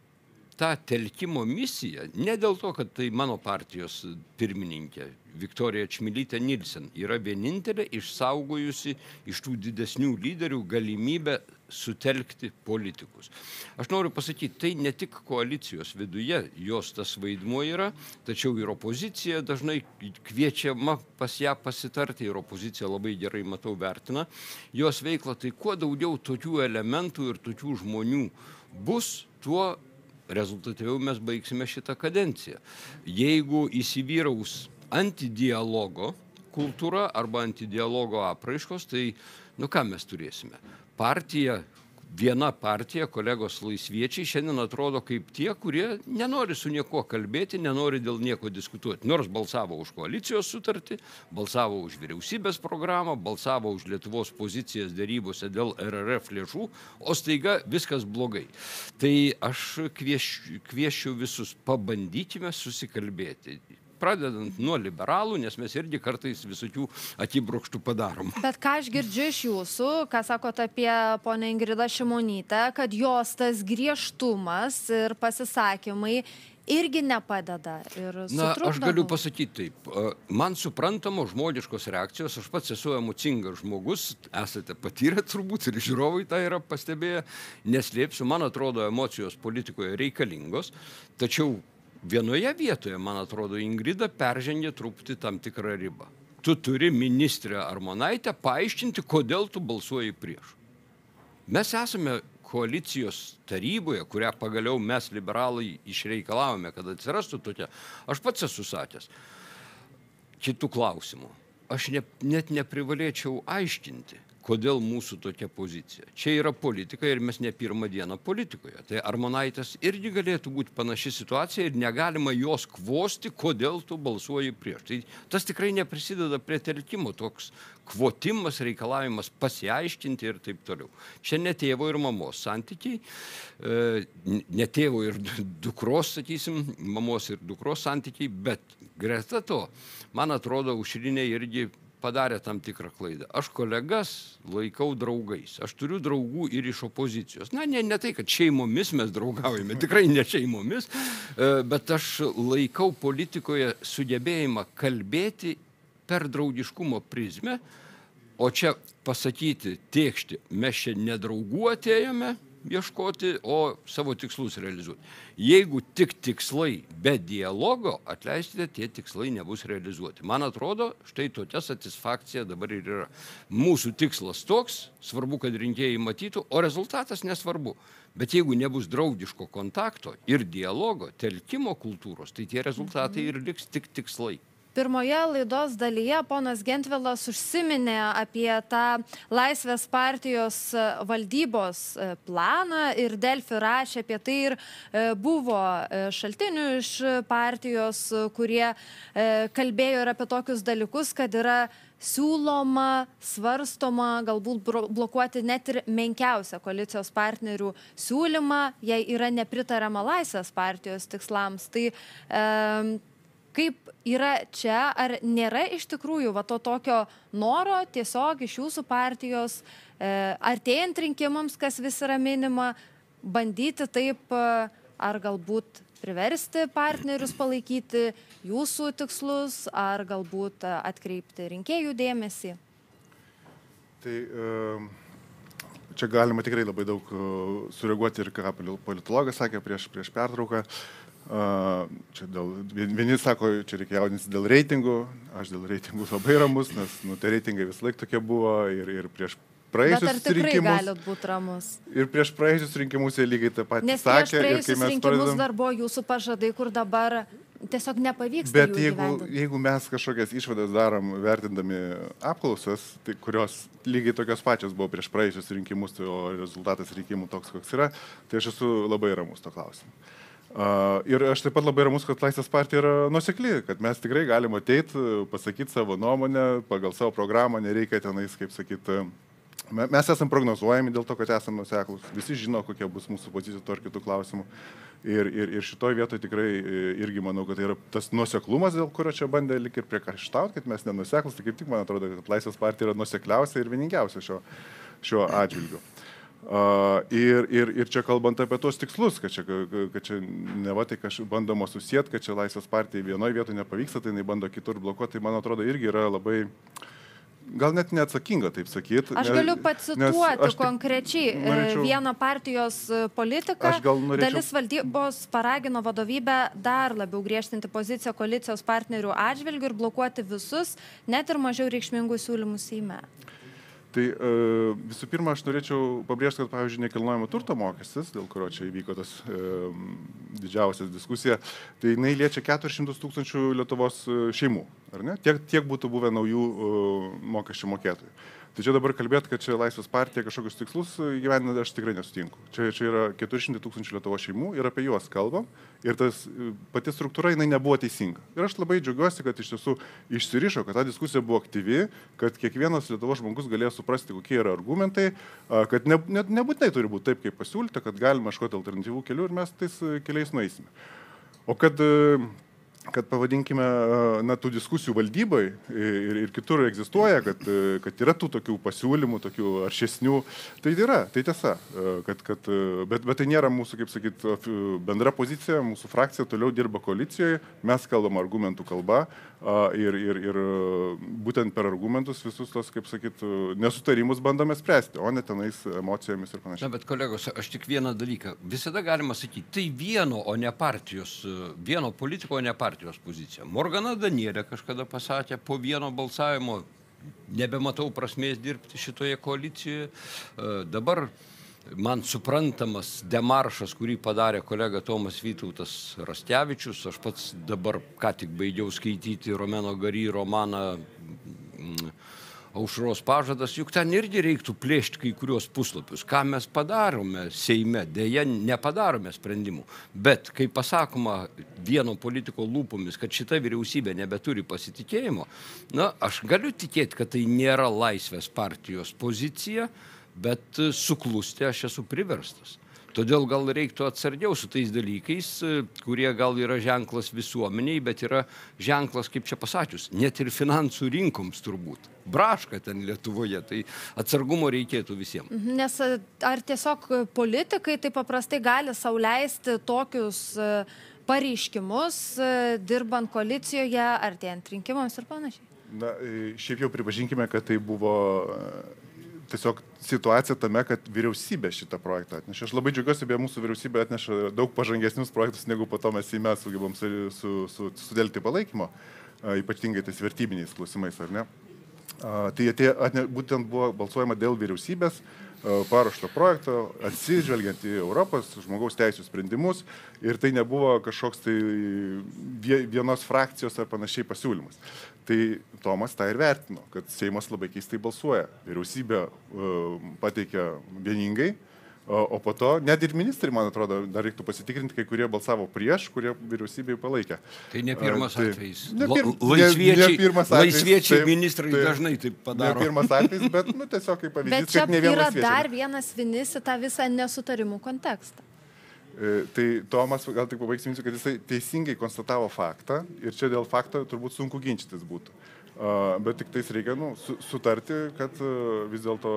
ta telkimo misija, ne dėl to, kad tai mano partijos pirmininkė Viktorija Čmilytė Nilsen yra vienintelė išsaugojusi iš tų didesnių lyderių galimybę sutelkti politikus. Aš noriu pasakyti, tai ne tik koalicijos viduje jos tas vaidmuo yra, tačiau ir opozicija dažnai kviečiama pas ją pasitarti, ir opozicija labai gerai, matau, vertina jos veiklą. Tai kuo daugiau tokių elementų ir tokių žmonių bus, tuo rezultatyviau mes baigsime šitą kadenciją. Jeigu įsivyraus antidialogo kultūra arba antidialogo apraiškos, tai nu ką mes turėsime? Partija, viena partija, kolegos laisviečiai, šiandien atrodo kaip tie, kurie nenori su niekuo kalbėti, nenori dėl nieko diskutuoti. Nors balsavo už koalicijos sutartį, balsavo už vyriausybės programą, balsavo už Lietuvos pozicijas dėrybose dėl R R F lėšų, o staiga viskas blogai. Tai aš kvieščiau, kvieščiau visus, pabandykime susikalbėti. Pradedant nuo liberalų, nes mes irgi kartais visokių akibrokštų padarom. Bet ką aš girdžiu iš jūsų, ką sakote apie ponę Ingridą Šimonytę, kad jos tas griežtumas ir pasisakymai irgi nepadeda ir sutrukdo. Na, aš galiu pasakyti taip. Man suprantamo žmogiškos reakcijos, aš pats esu emocingas žmogus, esate patyrę turbūt ir žiūrovai tą yra pastebėję, neslėpsiu, man atrodo, emocijos politikoje reikalingos, tačiau vienoje vietoje, man atrodo, Ingrida peržengė truputį tam tikrą ribą. Tu turi ministrę Armonaitę paaiškinti, kodėl tu balsuoji prieš. Mes esame koalicijos taryboje, kurią pagaliau mes liberalai išreikalavome, kad atsirastų tokia. Aš pats esu sakęs kitų klausimų. Aš ne, net neprivalėčiau aiškinti, kodėl mūsų tokia pozicija. Čia yra politika ir mes ne pirmą dieną politikoje. Tai Armonaitės irgi galėtų būti panaši situacija ir negalima jos kvosti, kodėl tu balsuoji prieš. Tai tas tikrai neprisideda prie telkimo, toks kvotimas, reikalavimas pasiaiškinti ir taip toliau. Čia ne tėvo ir mamos santykiai, ne tėvo ir dukros, sakysim, mamos ir dukros santykiai, bet greta to, man atrodo, Aušrinė irgi padarė tam tikrą klaidą. Aš kolegas laikau draugais. Aš turiu draugų ir iš opozicijos. Na, ne, ne tai, kad šeimomis mes draugaujame, tikrai ne šeimomis, bet aš laikau politikoje sugebėjimą kalbėti per draugiškumo prizmę, o čia pasakyti, tėkšti, mes čia ne draugų atėjome ieškoti, o savo tikslus realizuoti. Jeigu tik tikslai be dialogo, atleiskite, tie tikslai nebus realizuoti. Man atrodo, štai tokia satisfakcija dabar ir yra. Mūsų tikslas toks, svarbu, kad rinkėjai matytų, o rezultatas nesvarbu. Bet jeigu nebus draugiško kontakto ir dialogo, telkimo kultūros, tai tie rezultatai ir liks tik tikslai. Pirmoje laidos dalyje ponas Gentvilas užsiminė apie tą Laisvės partijos valdybos planą ir Delfi rašė apie tai ir buvo šaltinių iš partijos, kurie kalbėjo ir apie tokius dalykus, kad yra siūloma, svarstoma, galbūt blokuoti net ir menkiausią koalicijos partnerių siūlymą, jei yra nepritariama Laisvės partijos tikslams. Tai e, kaip yra čia, ar nėra iš tikrųjų va, to tokio noro tiesiog iš jūsų partijos, e, artėjant rinkimams, kas vis yra minima, bandyti taip, ar galbūt priversti partnerius palaikyti jūsų tikslus, ar galbūt atkreipti rinkėjų dėmesį? Tai čia galima tikrai labai daug sureaguoti ir ką politologas sakė prieš, prieš pertrauką. Čia dėl, vieni sako, čia reikia jaudintis dėl reitingų, aš dėl reitingų labai ramus, nes nu, tai reitingai vis laik tokie buvo ir, ir prieš praėjusius rinkimus. Bet ar tikrai rinkimus, galit būti ramus? Ir prieš praėjusius rinkimus jie lygiai taip pat sakė. Nes prieš praėjusius rinkimus pradedam... dar buvo jūsų pažadai, kur dabar tiesiog nepavyksta. Bet jeigu, jeigu mes kažkokias išvadas darom vertindami apklausas, tai kurios lygiai tokios pačios buvo prieš praėjusius rinkimus, tai, o rezultatas rinkimų toks, koks yra, tai aš esu labai ramus to klausimu. Uh, ir aš taip pat labai ramus, kad Laisvės partija yra nuosekli, kad mes tikrai galime ateiti, pasakyti savo nuomonę, pagal savo programą, nereikia tenais, kaip sakyti, mes esame prognozuojami dėl to, kad esame nuoseklus, visi žino, kokia bus mūsų pozicija to ar kitų klausimų. Ir, ir, ir šitoje vietoje tikrai irgi manau, kad tai yra tas nuoseklumas, dėl kurio čia bandė lik ir priekaištauti, kad mes nenuoseklus, tai kaip tik man atrodo, kad Laisvės partija yra nuosekliausia ir vieningiausia šio, šiuo atžvilgiu. Uh, ir, ir, ir čia kalbant apie tos tikslus, kad čia, kad čia neva tai kažkaip bandoma susijęti, kad čia Laisvės partijai vienoje vietoje nepavyksta, tai jinai bando kitur blokuoti, tai man atrodo irgi yra labai, gal net neatsakinga taip sakyti. Aš galiu pacituoti konkrečiai norėčiau, vieną partijos politiką. Norėčiau... Dalis valdybos paragino vadovybę dar labiau griežtinti poziciją koalicijos partnerių atžvilgių ir blokuoti visus, net ir mažiau reikšmingų siūlymų Seime. Tai visų pirma, aš norėčiau pabrėžti, kad, pavyzdžiui, nekilnojamo turto mokestis, dėl kurio čia įvyko tas e, didžiausias diskusija, tai jinai liečia keturis šimtus tūkstančių Lietuvos šeimų, ar ne? Tiek, tiek būtų buvę naujų e, mokesčių mokėtojų. Tai čia dabar kalbėti, kad čia Laisvės partija kažkokius tikslus gyvenina, aš tikrai nesutinku. Čia, čia yra keturi šimtai tūkstančių Lietuvos šeimų ir apie juos kalbam. Ir tas pati struktūra, jinai nebuvo teisinga. Ir aš labai džiaugiuosi, kad iš tiesų išsirišo, kad ta diskusija buvo aktyvi, kad kiekvienas Lietuvos žmogus galėjo suprasti, kokie yra argumentai, kad ne, ne, nebūtinai turi būti taip, kaip pasiūlyta, kad galima ieškoti alternatyvų kelių ir mes tais keliais nueisime. O kad... kad pavadinkime, na, tų diskusijų valdybai ir, ir kitur egzistuoja, kad, kad yra tų tokių pasiūlymų, tokių aršesnių, tai yra, tai tiesa, kad, kad, bet, bet tai nėra mūsų, kaip sakyt, bendra pozicija, mūsų frakcija toliau dirba koalicijoje, mes kalbam argumentų kalba ir, ir, ir būtent per argumentus visus tos, kaip sakyt, nesutarimus bandome spręsti, o ne tenais emocijomis ir panašiai. Na, bet kolegos, aš tik vieną dalyką, visada galima sakyti, tai vieno, o ne partijos, vieno politiko, o ne partijos pozicija. Morgana Danielė kažkada pasakė, po vieno balsavimo nebematau prasmės dirbti šitoje koalicijoje. Dabar man suprantamas demaršas, kurį padarė kolega Tomas Vytautas Rastkevičius, aš pats dabar ką tik baigiau skaityti Romeno Gary romaną Aušros pažadas, juk ten irgi reiktų plėšti kai kurios puslapius. Ką mes padarome Seime, dėja nepadarome sprendimų. Bet kai pasakoma vieno politiko lūpomis, kad šita vyriausybė nebeturi pasitikėjimo, na, aš galiu tikėti, kad tai nėra Laisvės partijos pozicija, bet suklusti aš esu priverstas. Todėl gal reiktų atsargiau su tais dalykais, kurie gal yra ženklas visuomeniai, bet yra ženklas, kaip čia pasakius, net ir finansų rinkoms turbūt. Braška ten Lietuvoje, tai atsargumo reikėtų visiems. Nes ar tiesiog politikai taip paprastai gali sau leisti tokius pareiškimus, dirbant koalicijoje, artėjant rinkimams ir panašiai? Na, šiaip jau pripažinkime, kad tai buvo... tiesiog situacija tame, kad vyriausybė šitą projektą atnešė. Aš labai džiaugiuosi, beje, mūsų vyriausybė atneša daug pažangesnius projektus, negu po to mes Seime sugebam su, su, su, sudelti palaikymo, ypatingai tais vertybiniais klausimais, ar ne? Tai atė, atne, būtent buvo balsuojama dėl vyriausybės, paruošto projekto, atsižvelgiant į Europos žmogaus teisų sprendimus ir tai nebuvo kažkoks tai vienos frakcijos ar panašiai pasiūlymas. Tai Tomas tą ir vertino, kad Seimas labai keistai balsuoja. Vyriausybė pateikia vieningai, o po to net ir ministrai, man atrodo, dar reiktų pasitikrinti, kai kurie balsavo prieš, kurie vyriausybei palaikė. Tai ne pirmas tai, atvejis. Ne, pir, laisviečiai ne, ne pirmas atvejis. Laisviečiai taip, ministrai taip, dažnai taip padaro. Ne pirmas atvejis, bet nu, tiesiog kaip pavyzdys. Bet čia yra dar vienas vinis į tą visą nesutarimų kontekstą. E, tai Tomas, gal tik pabaigsiu, kad jisai teisingai konstatavo faktą ir čia dėl fakto turbūt sunku ginčytis būtų. Uh, bet tik tais reikia nu, su, sutarti, kad uh, vis dėlto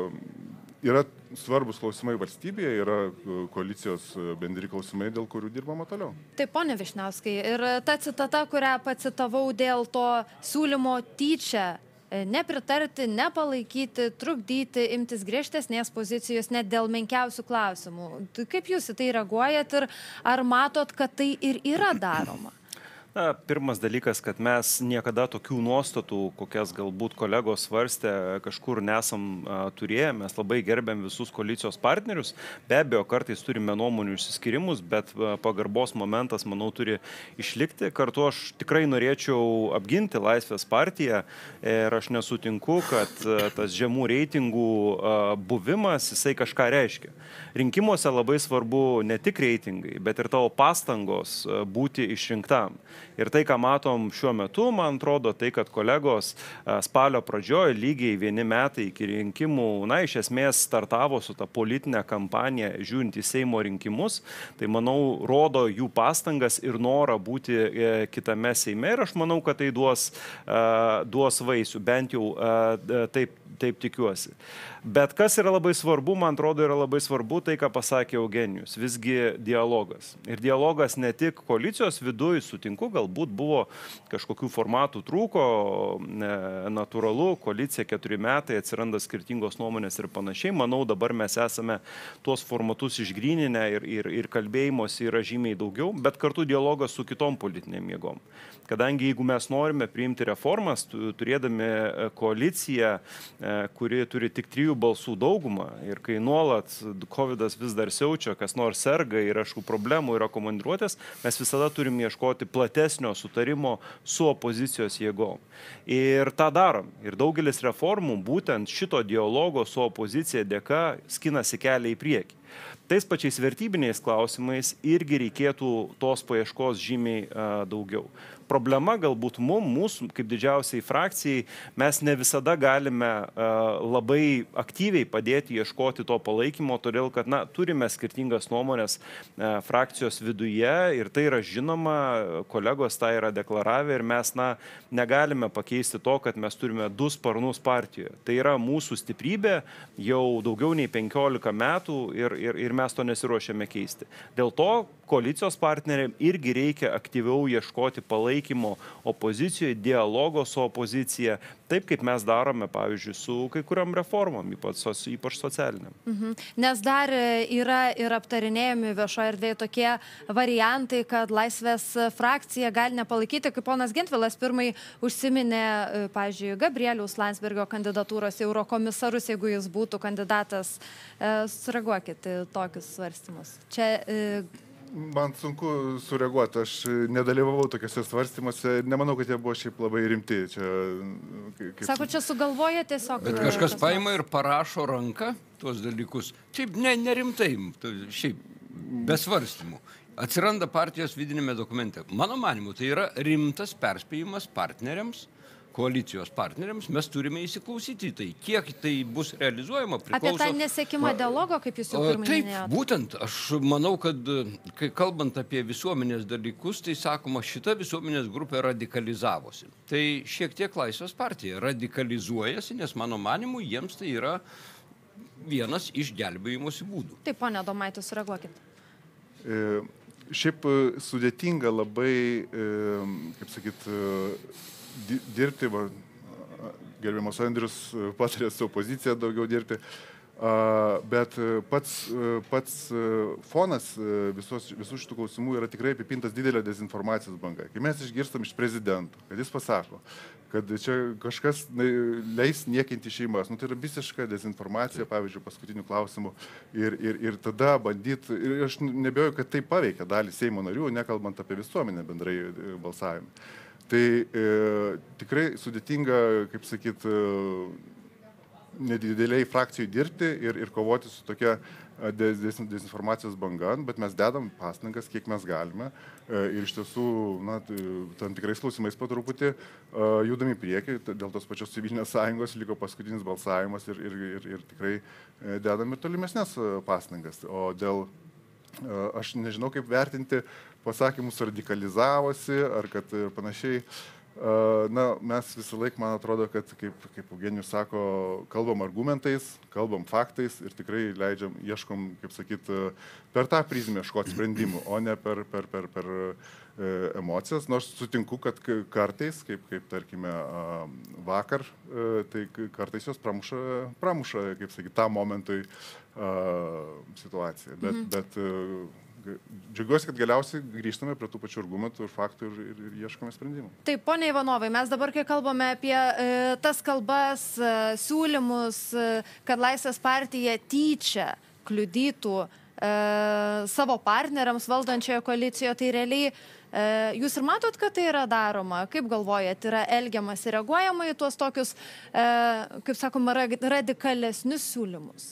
yra svarbus klausimai valstybėje, yra koalicijos bendri klausimai, dėl kurių dirbama toliau. Taip, pone Višniauskai, ir ta citata, kurią pacitavau dėl to siūlymo tyčia nepritarti, nepalaikyti, trukdyti, imtis griežtesnės pozicijos net dėl menkiausių klausimų. Kaip jūs į tai reaguojat ir ar matot, kad tai ir yra daroma? Na, pirmas dalykas, kad mes niekada tokių nuostatų, kokias galbūt kolegos svarstė, kažkur nesam a, turėję. Mes labai gerbėm visus koalicijos partnerius. Be abejo, kartais turime nuomonių išsiskirimus, bet a, pagarbos momentas, manau, turi išlikti. Kartu aš tikrai norėčiau apginti Laisvės partiją ir aš nesutinku, kad a, tas žemų reitingų a, buvimas, jisai kažką reiškia. Rinkimuose labai svarbu ne tik reitingai, bet ir tavo pastangos a, būti išrinktam. Ir tai, ką matom šiuo metu, man atrodo, tai, kad kolegos spalio pradžioje lygiai vieni metai iki rinkimų, na, iš esmės startavo su ta politinė kampanija, žiūrint į Seimo rinkimus, tai, manau, rodo jų pastangas ir norą būti kitame Seime ir aš manau, kad tai duos, duos vaisių, bent jau taip, taip tikiuosi. Bet kas yra labai svarbu, man atrodo, yra labai svarbu tai, ką pasakė Eugenijus, visgi dialogas. Ir dialogas ne tik koalicijos viduje, sutinku, galbūt buvo kažkokių formatų trūko, natūralu, koalicija keturi metai, atsiranda skirtingos nuomonės ir panašiai. Manau, dabar mes esame tuos formatus išgryninę ir, ir, ir kalbėjimosi yra žymiai daugiau, bet kartu dialogas su kitom politinėm jėgom. Kadangi jeigu mes norime priimti reformas, turėdami koaliciją, kuri turi tik trijų balsų daugumą ir kai nuolat kovidas vis dar siaučia, kas nors serga ir aišku problemų yra komandiruotės, mes visada turim ieškoti platesnio sutarimo su opozicijos jėgom. Ir tą darom. Ir daugelis reformų būtent šito dialogo su opozicija dėka skinasi kelią į priekį. Tais pačiais vertybiniais klausimais irgi reikėtų tos paieškos žymiai a, daugiau. Problema galbūt mum, mūsų kaip didžiausiai frakcijai, mes ne visada galime uh, labai aktyviai padėti ieškoti to palaikymo, todėl kad na, turime skirtingas nuomonės uh, frakcijos viduje ir tai yra žinoma, kolegos tą yra deklaravę ir mes na, negalime pakeisti to, kad mes turime du sparnus partijoje. Tai yra mūsų stiprybė jau daugiau nei penkiolika metų ir, ir, ir mes to nesiruošiame keisti. Dėl to koalicijos partneriam irgi reikia aktyviau ieškoti palaikymo opozicijoje, dialogo su opozicija, taip kaip mes darome, pavyzdžiui, su kai kuriam reformom, ypač, ypač socialiniam. Mhm. Nes dar yra ir aptarinėjami viešoje erdvėje tokie variantai, kad Laisvės frakcija gali nepalaikyti, kaip ponas Gentvilas pirmai užsiminė, pavyzdžiui, Gabrieliaus Landsbergio kandidatūros į eurokomisarus, jeigu jis būtų kandidatas. Sureaguokit į tokius svarstymus. Čia Man sunku sureaguoti, aš nedalyvavau tokiuose svarstymuose ir nemanau, kad jie buvo šiaip labai rimti. Čia, kaip... Sako, čia sugalvoja tiesiog. Bet kažkas paima ir parašo ranką tuos dalykus. Šiaip ne, nerimtai, šiaip be svarstymų. Atsiranda partijos vidinėme dokumente. Mano manimu, tai yra rimtas perspėjimas partneriams, koalicijos partneriams, mes turime įsiklausyti tai. Kiek tai bus realizuojama, priklauso... Apie tą nesiekimą dialogo, kaip jūs jau pirmai minėjote? Taip, būtent. Aš manau, kad kai kalbant apie visuomenės dalykus, tai sakoma, šita visuomenės grupė radikalizavosi. Tai šiek tiek Laisvės partija radikalizuojasi, nes mano manimu, jiems tai yra vienas iš gelbėjimosi būdų. Taip, ponia Adomaitė, sureaguokit. E, šiaip sudėtinga labai, e, kaip sakyt, dirbti, va, gerbiamas Andrius patarė su opozicija daugiau dirbti. Bet pats, pats fonas visos, visų šitų klausimų yra tikrai apipintas didelė dezinformacijos banga. Kai mes išgirstam iš prezidento, kad jis pasako, kad čia kažkas leis niekinti šeimas, nu, tai yra visiška dezinformacija, pavyzdžiui, paskutinių klausimų. Ir, ir, ir tada bandyti, ir aš nebejoju, kad tai paveikia dalį Seimo narių, nekalbant apie visuomenę bendrai balsavimą. Tai e, tikrai sudėtinga, kaip sakyt, nedideliai frakcijai dirbti ir, ir kovoti su tokia dezinformacijos banga, bet mes dedam pastangas, kiek mes galime. Ir iš tiesų, na, tam tikrais klausimais po truputį judam į priekį, dėl tos pačios civilinės sąjungos liko paskutinis balsavimas ir, ir, ir, ir tikrai dedam ir tolimesnės pastangas. O dėl, aš nežinau, kaip vertinti pasakymus radikalizavosi ar kad panašiai. Na, mes visą laiką, man atrodo, kad, kaip, kaip Eugenijus sako, kalbam argumentais, kalbam faktais ir tikrai leidžiam, ieškom, kaip sakyt, per tą prizmę ieškoti sprendimų, o ne per, per, per, per emocijas. Nors sutinku, kad kartais, kaip, kaip tarkime, vakar, tai kartais jos pramuša, pramuša kaip sakyt, tą momentui situaciją. Bet, mhm. bet džiaugiuosi, kad galiausiai grįžtame prie tų pačių argumentų ir faktų ir, ir, ir ieškome sprendimų. Taip, ponia Ivanovai, mes dabar, kai kalbame apie e, tas kalbas, e, siūlymus, e, kad Laisvės partija tyčia kliudytų e, savo partneriams valdančioje koalicijoje, tai realiai e, jūs ir matot, kad tai yra daroma? Kaip galvojat, yra elgiamas ir reaguojama į tuos tokius, e, kaip sakoma, radikalesnius siūlymus?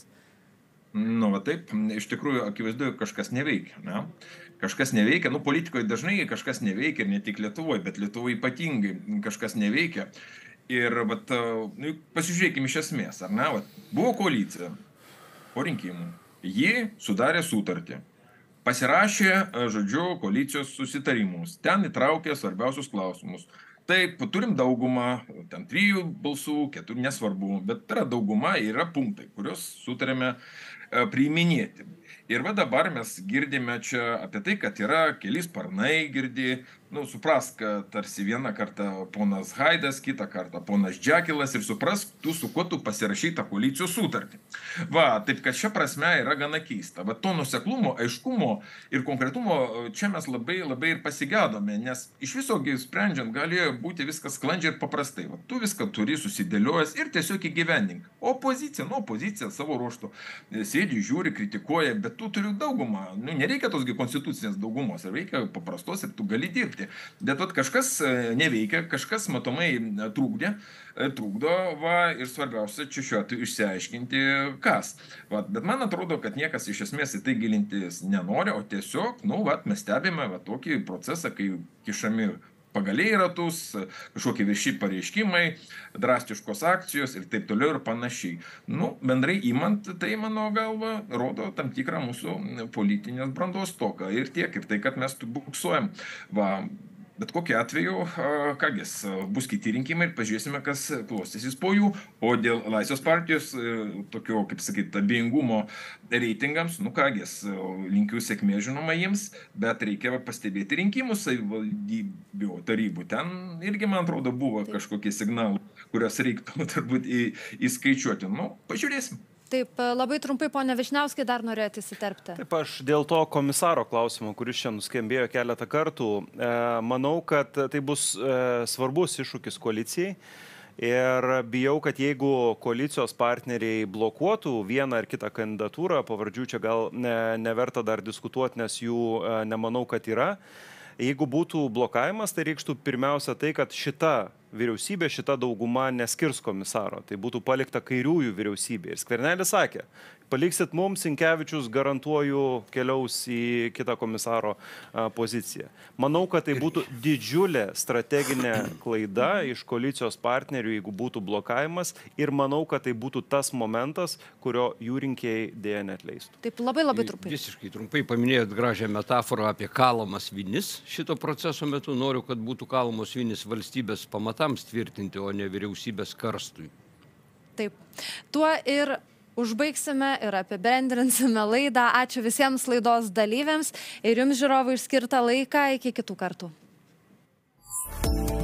Nu, va taip, iš tikrųjų, akivaizdu, kažkas neveikia, ne? Kažkas neveikia, nu, politikoje dažnai kažkas neveikia, ir ne tik Lietuvoje, bet Lietuvoje ypatingai kažkas neveikia. Ir, vat, nu, pasižiūrėkime iš esmės, ar ne, vat, buvo koalicija po rinkimų, ji sudarė sutartį, pasirašė, žodžiu, koalicijos susitarimus, ten įtraukė svarbiausius klausimus. Taip, turim daugumą, ten trijų balsų, keturių, nesvarbu, bet yra dauguma ir yra punktai, kuriuos sutarėme priiminėti. Ir va dabar mes girdime čia apie tai, kad yra keli sparnai girdi, nu, suprask, kad tarsi vieną kartą ponas Haidas, kitą kartą ponas Džekilas ir suprask, tu su kuo tu pasirašytą koalicijos sutartį. Va, taip kad šia prasme yra gana keista. Va, to nuoseklumo, aiškumo ir konkretumo čia mes labai, labai ir pasigedome, nes iš viso sprendžiant galėjo būti viskas sklandžiai ir paprastai. Va, tu viską turi susidėliojęs ir tiesiog įgyvendink. Opozicija, nu, opozicija savo ruoštų sėdi, žiūri, kritikuoja, bet tu turi daugumą. Nu, nereikia tosgi konstitucinės daugumos, reikia paprastos ir tu gali dirbti. Bet vat, kažkas neveikia, kažkas matomai trukdė, trukdo, va, ir svarbiausia čia šiuo atveju išsiaiškinti, kas. Va, bet man atrodo, kad niekas iš esmės į tai gilintis nenori, o tiesiog, nu, va, mes stebime va, tokį procesą, kai kišami pagaliai ratus, kažkokie vieši pareiškimai, drastiškos akcijos ir taip toliau ir panašiai. Nu, bendrai imant, tai mano galva rodo tam tikrą mūsų politinės brandos stoką ir tiek, ir tai, kad mes buksuojam. Va, bet kokiu atveju, kągis, bus kiti rinkimai ir pažiūrėsime, kas klostysis po jų. O dėl Laisvės partijos tokio, kaip sakyti, abejingumo reitingams, nu kągis, linkiu sėkmės žinoma jiems, bet reikia pastebėti rinkimus savivaldybių tarybų. Ten irgi, man atrodo, buvo kažkokie signalai, kurios reiktų turbūt į, įskaičiuoti. Nu, pažiūrėsim. Taip, labai trumpai, ponia Vyšniauskai, dar norėjote įsiterpti. Taip, aš dėl to komisaro klausimo, kuris čia nuskambėjo keletą kartų, e, manau, kad tai bus e, svarbus iššūkis koalicijai. Ir bijau, kad jeigu koalicijos partneriai blokuotų vieną ar kitą kandidatūrą, pavardžių čia gal ne, neverta dar diskutuoti, nes jų e, nemanau, kad yra. Jeigu būtų blokavimas, tai reikštų pirmiausia tai, kad šita vyriausybė, šita dauguma neskirs komisaro. Tai būtų palikta kairiųjų vyriausybė. Ir Skvernelis sakė, paliksit mums, Sinkevičius, garantuoju, keliaus į kitą komisaro a, poziciją. Manau, kad tai būtų didžiulė strateginė klaida iš koalicijos partnerių, jeigu būtų blokavimas. Ir manau, kad tai būtų tas momentas, kurio jų rinkėjai dėja neatleistų. Taip, labai labai trumpai. Visiškai trumpai paminėjot gražią metaforą apie kalamas vinis. Šito proceso metu noriu, kad būtų kalamos vinis valstybės pamatams tvirtinti, o ne vyriausybės karstui. Taip. Tuo ir užbaigsime ir apibendrinsime laidą. Ačiū visiems laidos dalyviams ir jums, žiūrovai, skirtą laiką. Iki kitų kartų.